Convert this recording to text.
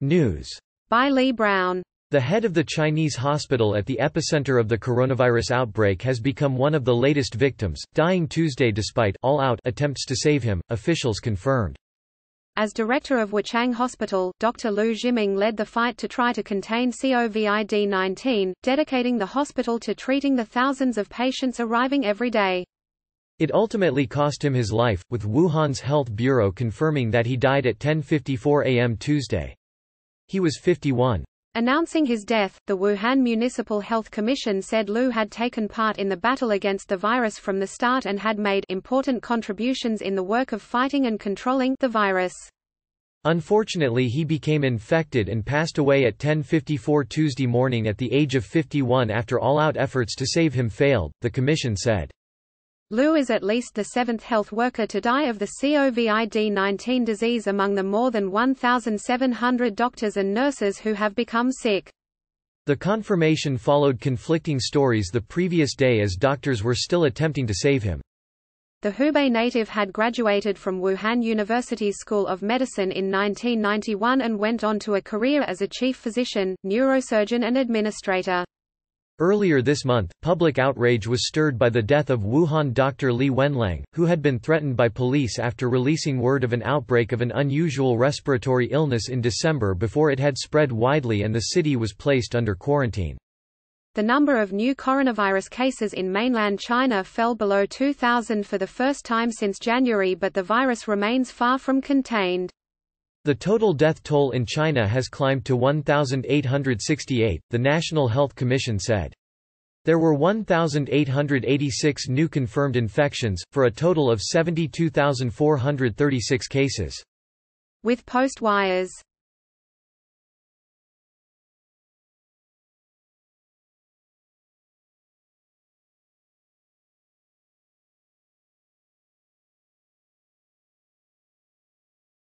News. By Lee Brown. The head of the Chinese hospital at the epicenter of the coronavirus outbreak has become one of the latest victims, dying Tuesday despite all-out attempts to save him, officials confirmed. As director of Wuchang Hospital, Dr. Liu Zhiming led the fight to try to contain COVID-19, dedicating the hospital to treating the thousands of patients arriving every day. It ultimately cost him his life, with Wuhan's health bureau confirming that he died at 10:54 a.m. Tuesday. He was 51. Announcing his death, the Wuhan Municipal Health Commission said Liu had taken part in the battle against the virus from the start and had made important contributions in the work of fighting and controlling the virus. Unfortunately, he became infected and passed away at 10:54 Tuesday morning at the age of 51 after all-out efforts to save him failed, the commission said. Liu is at least the seventh health worker to die of the COVID-19 disease among the more than 1,700 doctors and nurses who have become sick. The confirmation followed conflicting stories the previous day as doctors were still attempting to save him. The Hubei native had graduated from Wuhan University's School of Medicine in 1991 and went on to a career as a chief physician, neurosurgeon and administrator. Earlier this month, public outrage was stirred by the death of Wuhan Dr. Li Wenliang, who had been threatened by police after releasing word of an outbreak of an unusual respiratory illness in December before it had spread widely and the city was placed under quarantine. The number of new coronavirus cases in mainland China fell below 2,000 for the first time since January, but the virus remains far from contained. The total death toll in China has climbed to 1,868, the National Health Commission said. There were 1,886 new confirmed infections, for a total of 72,436 cases. With post wires.